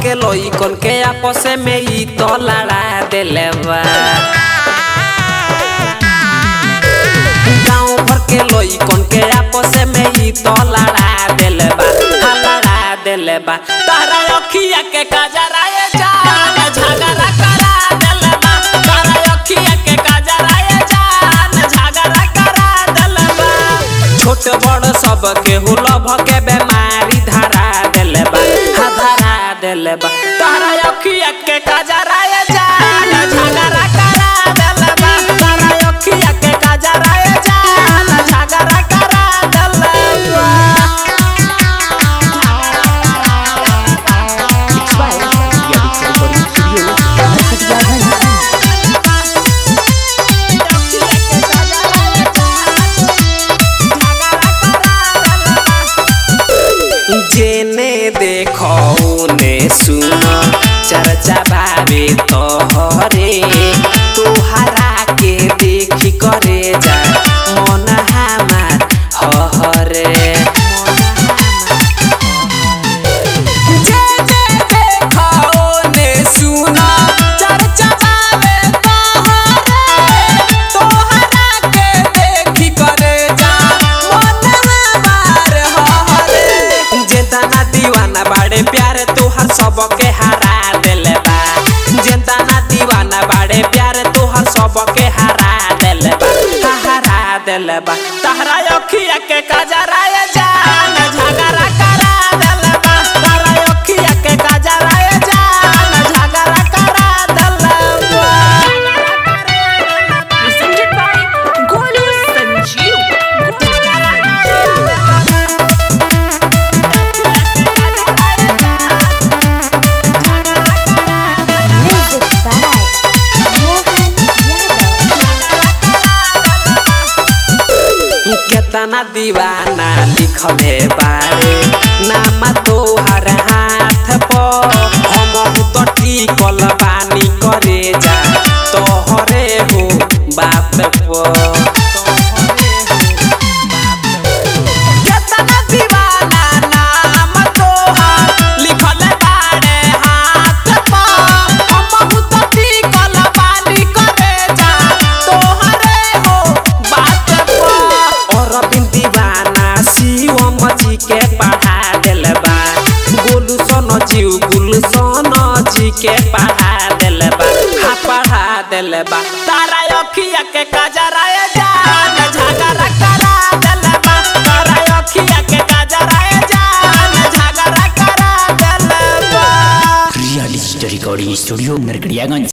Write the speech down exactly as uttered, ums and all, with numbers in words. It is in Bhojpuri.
के लोई कौन के आपस में ई तो लड़ा देले बा। गाँव भर के लोई कौन के आपस में ई तो लड़ा देले बा, लड़ा देले बा। तारा अखिया के काजरा ये जान झगड़ा करा देले बा, तारा अखिया के काजरा ये जान झगड़ा करा देले बा। छोट बड़ सब के हुलभ के बीमारी धरा देले बा, धरा देले बा। तारा अखिया के काजरा ये जान झगड़ा करा देले बा, तारा अखिया के काजरा ये जान झगड़ा करा देले बा। जेने देखो ने सुनो चर्चा भावे तोहरे, तुहरा के देखी करे जा मन हमार हरे। बाड़े प्यार तुहर सबके हरा देले बा, जेंता ना दीवाना बाड़े प्यार तुहर सबके हरा देले बा, हरा देले बा। तहरा अखिया के काजरा ये जान झगड़ा करा देले बा, तहरा अखिया के काजरा ये जान झगड़ा करा देले बा। Presented by Golu Sanjeev. केतना दीवाना लिखले बारे नाम तोहर हाथ पर, हम तो टिकल बानी करे जा तोहरे हो बाप पर। केतना दीवाना नाम तोहर लिखले बारे हाथ पर, हम तो टिकल बानी करे जा तोहरे हो बाप पर। और दीवाना शिवम जी के पढ़ा देले बा, गोलू सोनो जी गुल सोनो जी के पढ़ा देले बा, हाँ पढ़ा देले बा। तारा अखिया के काजरा ये जान झगड़ा करा देले बा, तारा अखिया के काजरा ये जान झगड़ा करा देले बा। Real story recording studio Narkatiaganj.